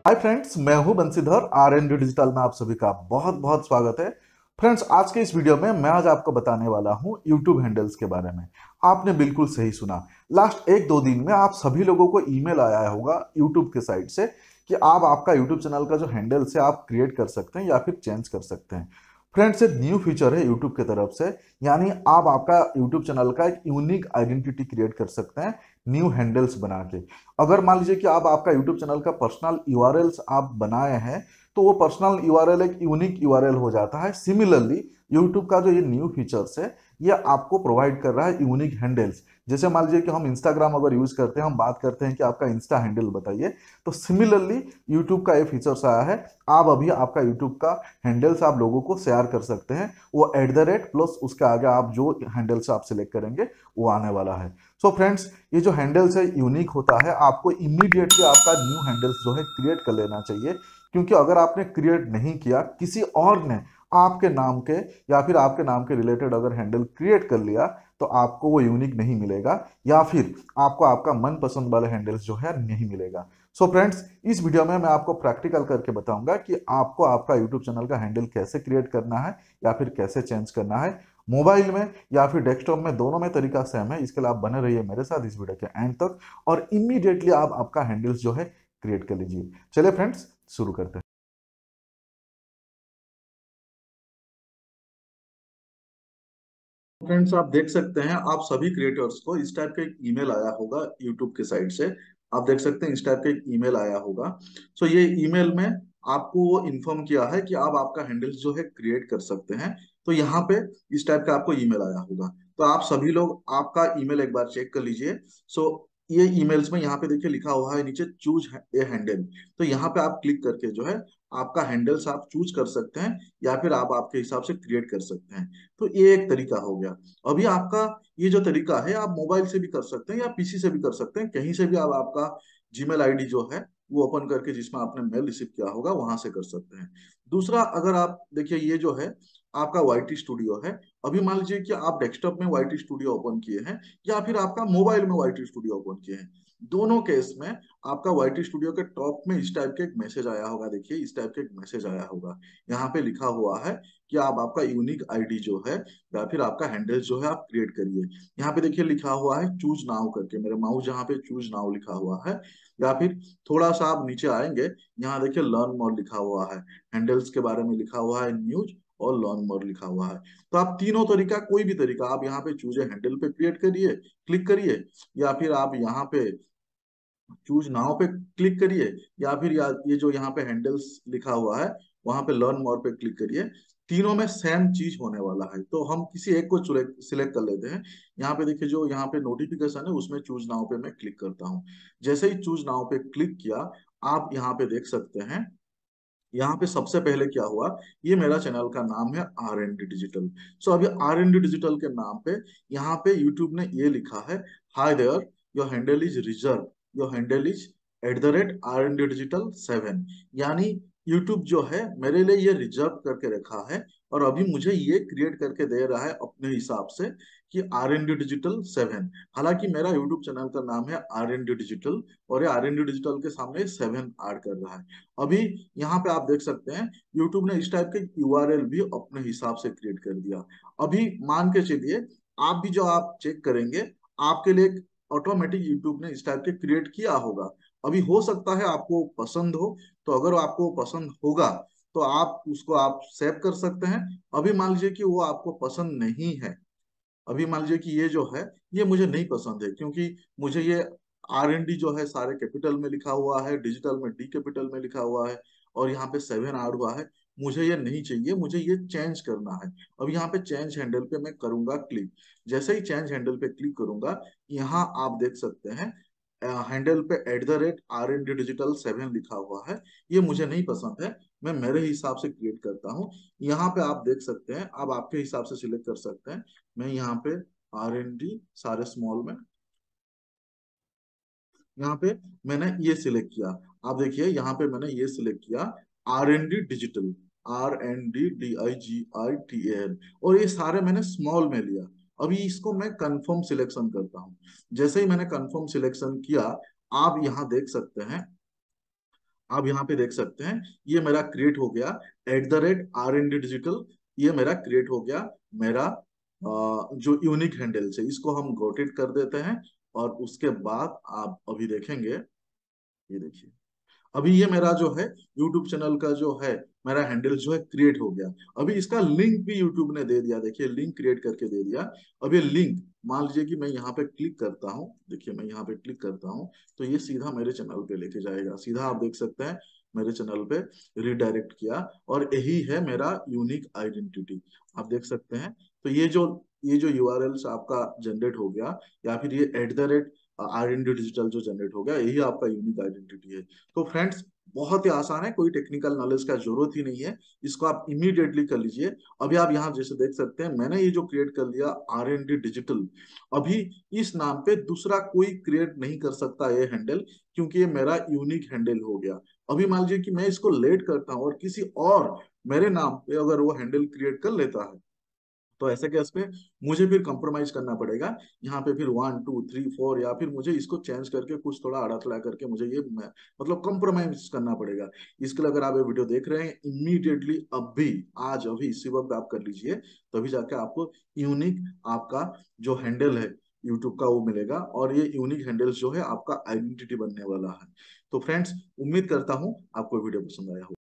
Hi friends, मैं हूं Bansidhar. आर&डी digital में आप सभी का बहुत बहुत स्वागत है। फ्रेंड्स, आज के इस वीडियो में मैं आज आपको बताने वाला हूं यूट्यूब हैंडल्स के बारे में। आपने बिल्कुल सही सुना। लास्ट एक दो दिन में आप सभी लोगों को ईमेल आया होगा यूट्यूब के साइट से कि आप आपका यूट्यूब चैनल का जो हैंडल्स है आप क्रिएट कर सकते हैं या फिर चेंज कर सकते हैं। फ्रेंड्स, एक न्यू फीचर है यूट्यूब की तरफ से, यानी आप आपका यूट्यूब चैनल का एक यूनिक आइडेंटिटी क्रिएट कर सकते हैं न्यू हैंडल्स बना के। अगर मान लीजिए कि आप आपका यूट्यूब चैनल का पर्सनल यूआरएल्स आप बनाए हैं, तो वो पर्सनल यूआरएल एक यूनिक यूआरएल हो जाता है। सिमिलरली यूट्यूब का जो ये न्यू फीचर्स है, ये आपको प्रोवाइड कर रहा है यूनिक हैंडल्स। जैसे मान लीजिए कि हम इंस्टाग्राम अगर यूज करते हैं, हम बात करते हैं कि आपका इंस्टा हैंडल बताइए, तो सिमिलरली यूट्यूब का ये फीचर्स आया है। आप अभी आपका यूट्यूब का हैंडल्स आप लोगों को शेयर कर सकते हैं। वो @ प्लस उसके आगे आप जो हैंडल्स आप सिलेक्ट करेंगे वो आने वाला है। सो फ्रेंड्स, ये जो हैंडल्स है यूनिक होता है। आपको इमीडिएटली आपका न्यू हैंडल्स जो है क्रिएट कर लेना चाहिए, क्योंकि अगर आपने क्रिएट नहीं किया, किसी और ने आपके नाम के या फिर आपके नाम के रिलेटेड अगर हैंडल क्रिएट कर लिया, तो आपको वो यूनिक नहीं मिलेगा या फिर आपको आपका मनपसंद वाला हैंडल्स जो है नहीं मिलेगा। सो फ्रेंड्स, इस वीडियो में मैं आपको प्रैक्टिकल करके बताऊंगा कि आपको आपका यूट्यूब चैनल का हैंडल कैसे क्रिएट करना है या फिर कैसे चेंज करना है। मोबाइल में या फिर डेस्कटॉप में, दोनों में तरीका सेम है। इसके लिए आप बने रहिए मेरे साथ इस वीडियो के एंड तक और इमीडिएटली आप आपका हैंडल्स जो है क्रिएट कर लीजिए। चलिए फ्रेंड्स, शुरू करते हैं। फ्रेंड्स, आप देख सकते हैं, आप सभी क्रिएटर्स को इस टाइप का एक ईमेल आया होगा यूट्यूब के साइड से। आप देख सकते हैं इस टाइप का एक ईमेल आया होगा। सो ये ईमेल में आपको वो इन्फॉर्म किया है कि आप आपका हैंडल्स जो है क्रिएट कर सकते हैं। तो यहाँ पे इस टाइप का आपको ईमेल आया होगा। तो आप सभी लोग आपका ईमेल एक बार चेक कर लीजिए। सो ये ईमेल्स में यहाँ पे देखिए लिखा हुआ है नीचे चूज ए हैंडल। तो यहाँ पे आप क्लिक करके जो है आपका हैंडल्स आप चूज कर सकते हैं या फिर आप आपके हिसाब से क्रिएट कर सकते हैं। तो ये एक तरीका हो गया। अभी आपका ये जो तरीका है, आप मोबाइल से भी कर सकते हैं या पीसी से भी कर सकते हैं। कहीं से भी आप आपका जीमेल आईडी जो है वो ओपन करके, जिसमें आपने मेल रिसीव किया होगा, वहां से कर सकते हैं। दूसरा, अगर आप देखिए, ये जो है आपका वाईटी स्टूडियो है। अभी मान लीजिए कि आप डेस्कटॉप में वाईटी स्टूडियो ओपन किए हैं या फिर आपका मोबाइल में वाईटी स्टूडियो ओपन किए हैं। दोनों केस में आपका वाईटी स्टूडियो के टॉप में इस टाइप के एक मैसेज आया होगा। देखिए, इस टाइप के एक मैसेज आया होगा। यहाँ पे लिखा हुआ है कि आप आपका यूनिक आईडी जो है या फिर आपका हैंडल जो है आप क्रिएट करिए। यहाँ पे देखिए लिखा हुआ है चूज नाउ करके, मेरे माउस जहाँ पे चूज नाउ लिखा हुआ है। या फिर थोड़ा सा आप नीचे आएंगे, यहाँ देखिए लर्न मोर लिखा हुआ है। हैंडल्स के बारे में लिखा हुआ है न्यूज, और लर्न मोर लिखा हुआ है। तो आप तीनों तरीका, कोई भी तरीका आप यहाँ पे चूज हैंडल पे क्रिएट करिए, क्लिक करिए, या फिर आप यहाँ पे चूज नाउ पे क्लिक करिए, या फिर ये जो यहाँ पे हैंडल्स लिखा हुआ है वहां पे लर्न मोर पे क्लिक करिए। तीनों में सेम चीज होने वाला है। तो हम किसी एक को सिलेक्ट कर लेते हैं। यहाँ पे देखिए, जो यहाँ पे नोटिफिकेशन है उसमें चूज नाउ पे मैं क्लिक करता हूँ। जैसे ही चूज नाउ पे क्लिक किया, आप यहाँ पे देख सकते हैं, यहाँ पे सबसे पहले क्या हुआ, ये मेरा चैनल का नाम है आर&डी डिजिटल। सो अभी आर&डी डिजिटल के नाम पे यहाँ पे यूट्यूब ने ये लिखा है, hi there, your handle is reserve, your handle is @R&D Digital 7। यानी यूट्यूब जो है मेरे लिए ये रिजर्व करके रखा है और अभी मुझे ये क्रिएट करके दे रहा है अपने हिसाब से कि R&D Digital 7। हालांकि मेरा यूट्यूब चैनल का नाम है आर&डी डिजिटल और ये आर&डी डिजिटल के सामने 7 ऐड कर रहा है। अभी यहाँ पे आप देख सकते हैं यूट्यूब ने इस टाइप के यूआरएल भी अपने हिसाब से क्रिएट कर दिया। अभी मान के चलिए, आप भी जो आप चेक करेंगे, आपके लिए ऑटोमेटिक यूट्यूब ने इस टाइप के क्रिएट किया होगा। अभी हो सकता है आपको पसंद हो, तो अगर आपको पसंद होगा तो आप उसको आप सेव कर सकते हैं। अभी मान लीजिए कि वो आपको पसंद नहीं है, अभी मान लीजिए कि ये जो है ये मुझे नहीं पसंद है, क्योंकि मुझे ये आर&डी जो है सारे कैपिटल में लिखा हुआ है, डिजिटल में डी कैपिटल में लिखा हुआ है, और यहाँ पे 7 ऐड हुआ है। मुझे ये नहीं चाहिए, मुझे ये चेंज करना है। अब यहाँ पे चेंज हैंडल पे मैं करूंगा क्लिक। जैसे ही चेंज हैंडल पे क्लिक करूंगा, यहाँ आप देख सकते हैं हैंडल पे @R&D Digital 7 लिखा हुआ है। ये मुझे नहीं पसंद है, मैं मेरे हिसाब से क्रिएट करता हूँ। यहाँ पे आप देख सकते हैं, आप आपके हिसाब से सिलेक्ट कर सकते हैं। मैं यहाँ पे आर&डी सारे स्मॉल में, यहाँ पे मैंने ये सिलेक्ट किया। आप देखिए यहाँ पे मैंने ये सिलेक्ट किया, आर&डी डिजिटल, RNDDIGITAL, और ये सारे मैंने स्मॉल में लिया। अभी इसको मैं कंफर्म सिलेक्शन करता हूँ। जैसे ही मैंने कंफर्म सिलेक्शन किया, आप यहाँ देख सकते हैं आप यहाँ पे देख सकते हैं ये मेरा क्रिएट हो गया, @RND डिजिटल। ये मेरा क्रिएट हो गया, मेरा जो यूनिक हैंडल है इसको हम गोटेड कर देते हैं। और उसके बाद आप अभी देखेंगे, ये देखिए, अभी ये मेरा जो है यूट्यूब चैनल का जो है मेरा हैंडल जो है क्रिएट हो गया। अभी इसका लिंक भी यूट्यूब ने दे दिया, देखिए लिंक क्रिएट करके दे दिया। अब ये लिंक मान लीजिए कि मैं यहाँ पे क्लिक करता हूँ, देखिए मैं यहाँ पे क्लिक करता हूँ तो ये सीधा मेरे चैनल पे लेके जाएगा, सीधा आप देख सकते हैं मेरे चैनल पे रिडायरेक्ट किया। और यही है मेरा यूनिक आइडेंटिटी, आप देख सकते हैं। तो ये जो यूआरएल आपका जनरेट हो गया, या फिर ये @RND डिजिटल जो जनरेट हो गया, यही आपका यूनिक आइडेंटिटी है। तो फ्रेंड्स, बहुत ही आसान है, कोई टेक्निकल नॉलेज का जरूरत ही नहीं है, इसको आप इमीडिएटली कर लीजिए। अभी आप यहाँ जैसे देख सकते हैं मैंने ये जो क्रिएट कर लिया RND डिजिटल, अभी इस नाम पे दूसरा कोई क्रिएट नहीं कर सकता ये हैंडल, क्योंकि ये मेरा यूनिक हैंडल हो गया। अभी मान लीजिए कि मैं इसको लेट करता हूँ और किसी और मेरे नाम पे अगर वो हैंडल क्रिएट कर लेता है, तो ऐसे केस में मुझे फिर कंप्रोमाइज करना पड़ेगा। यहाँ पे फिर 1 2 3 4, या फिर मुझे इसको चेंज करके कुछ थोड़ा अड़ा थड़ा करके मुझे मतलब कंप्रोमाइज करना पड़ेगा। इसके लिए अगर आप ये वीडियो देख रहे हैं, इमीडिएटली अभी, आज अभी इसी वक्त आप कर लीजिए, तभी जाके आपको यूनिक आपका जो हैंडल है यूट्यूब का वो मिलेगा, और ये यूनिक हैंडल जो है आपका आइडेंटिटी बनने वाला है। तो फ्रेंड्स, उम्मीद करता हूँ आपको वीडियो पसंद आया हो।